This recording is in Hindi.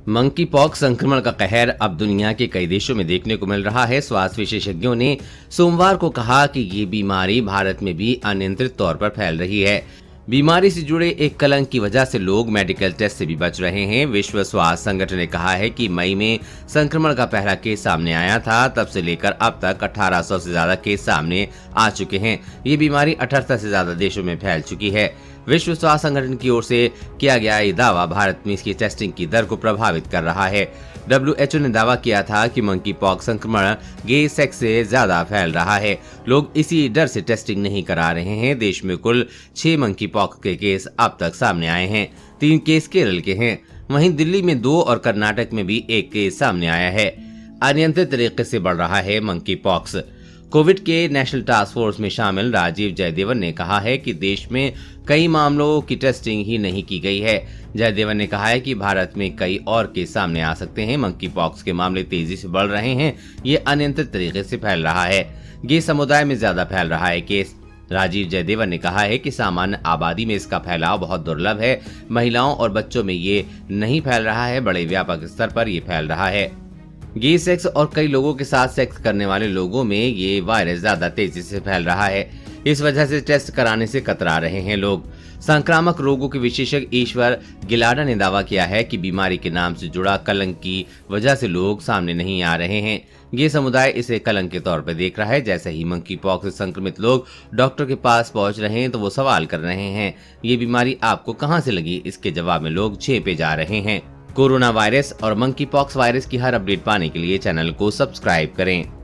मंकी पॉक्स संक्रमण का कहर अब दुनिया के कई देशों में देखने को मिल रहा है। स्वास्थ्य विशेषज्ञों ने सोमवार को कहा कि ये बीमारी भारत में भी अनियंत्रित तौर पर फैल रही है। बीमारी से जुड़े एक कलंक की वजह से लोग मेडिकल टेस्ट से भी बच रहे हैं। विश्व स्वास्थ्य संगठन ने कहा है कि मई में संक्रमण का पहला केस सामने आया था। तब से लेकर अब तक 1800 से ज्यादा केस सामने आ चुके हैं। ये बीमारी 78 से ज्यादा देशों में फैल चुकी है। विश्व स्वास्थ्य संगठन की ओर से किया गया ये दावा भारत में इसकी टेस्टिंग की दर को प्रभावित कर रहा है। WHO ने दावा किया था कि मंकी पॉक्स संक्रमण गे सेक्स से ज्यादा फैल रहा है। लोग इसी डर से टेस्टिंग नहीं करा रहे हैं। देश में कुल 6 मंकी पॉक्स के केस अब तक सामने आए हैं। 3 केस केरल के हैं। वहीं दिल्ली में 2 और कर्नाटक में भी 1 केस सामने आया है। अनियंत्रित तरीके से बढ़ रहा है मंकी पॉक्स। कोविड के नेशनल टास्क फोर्स में शामिल राजीव जयदेवन ने कहा है कि देश में कई मामलों की टेस्टिंग ही नहीं की गई है। जयदेवन ने कहा है कि भारत में कई और केस सामने आ सकते हैं। मंकी पॉक्स के मामले तेजी से बढ़ रहे हैं। ये अनियंत्रित तरीके से फैल रहा है। गे समुदाय में ज्यादा फैल रहा है केस। राजीव जयदेवन ने कहा है कि सामान्य आबादी में इसका फैलाव बहुत दुर्लभ है। महिलाओं और बच्चों में ये नहीं फैल रहा है। बड़े व्यापक स्तर पर ये फैल रहा है। गे सेक्स और कई लोगों के साथ सेक्स करने वाले लोगों में ये वायरस ज्यादा तेजी से फैल रहा है। इस वजह से टेस्ट कराने से कतरा रहे हैं लोग। संक्रामक रोगों के विशेषज्ञ ईश्वर गिलाडा ने दावा किया है कि बीमारी के नाम से जुड़ा कलंक की वजह से लोग सामने नहीं आ रहे हैं। ये समुदाय इसे कलंक के तौर पर देख रहा है। जैसे ही मंकी पॉक्स से संक्रमित लोग डॉक्टर के पास पहुंच रहे हैं तो वो सवाल कर रहे हैं, ये बीमारी आपको कहां से लगी? इसके जवाब में लोग छेपे जा रहे हैं। कोरोना वायरस और मंकी पॉक्स वायरस की हर अपडेट पाने के लिए चैनल को सब्सक्राइब करें।